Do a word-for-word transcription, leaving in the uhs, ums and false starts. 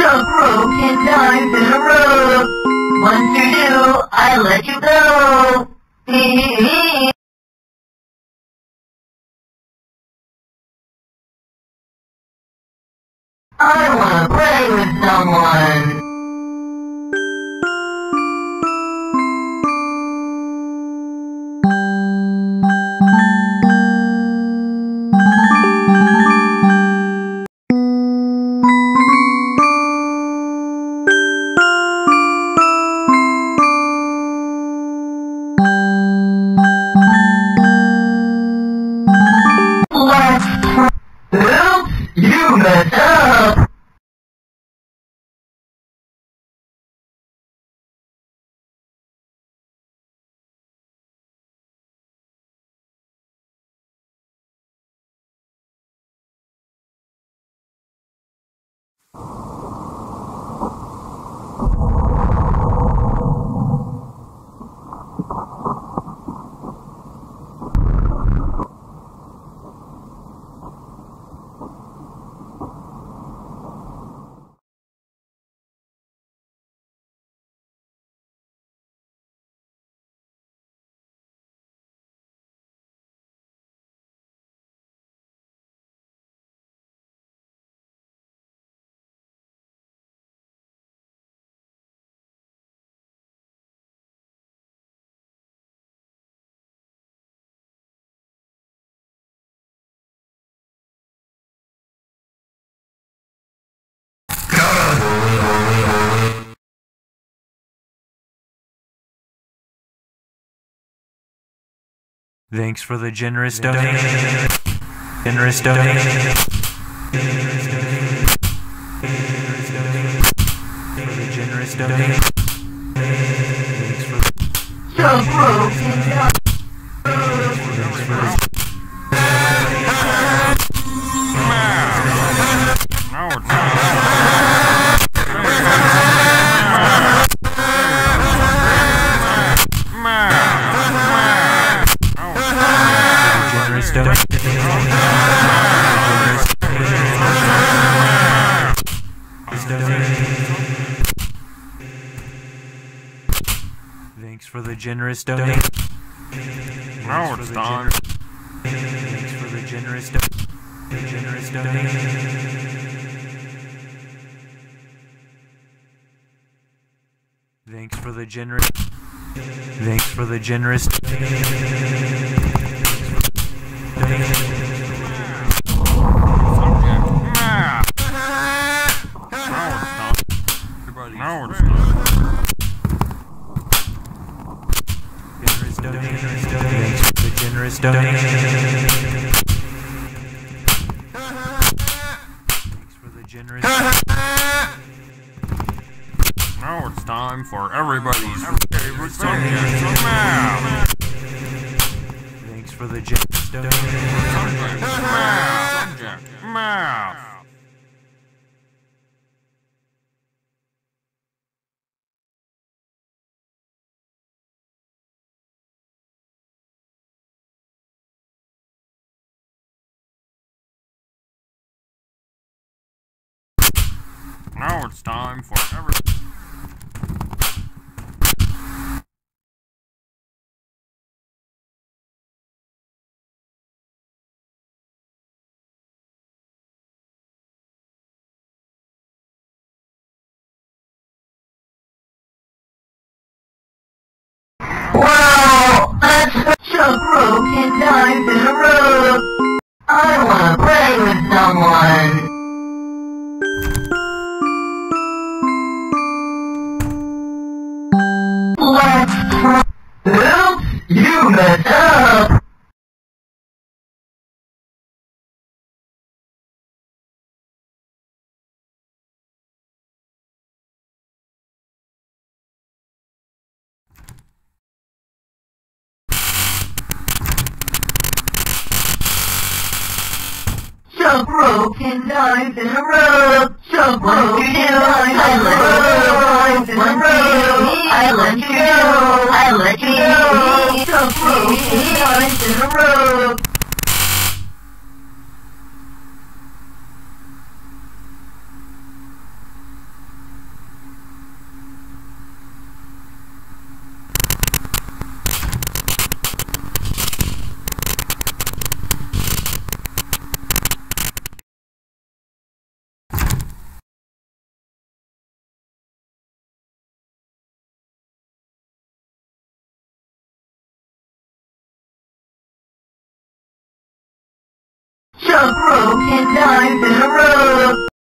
Jump rope ten times in a row. Once you do, I let you go. I wanna play with someone. Oops, you messed up! Thanks for the generous donation. Generous donation. For the generous donation. Thanks for the Jump rope. Thanks for the Thanks for the generous donation. Now it's time. Thanks for the generous donation. Generous donation. Thanks for the generous. Thanks for the generous donation. Now it's time. Generous donation. Thanks for the generous donation. Thanks for the generous. Now it's time for everybody's favorite subject, math. Thanks for the generous donation. Math. Subject, math. Now it's time for every. Wow, that's jump rope ten times in a row. I wanna play with someone. Let's try. Oops, you messed up. Jump rope ten times in a row. Jump rope ten times in a row. One, two, I let you go. I let you go. Jump rope ten times in a row. Chuck rope ten times in a row.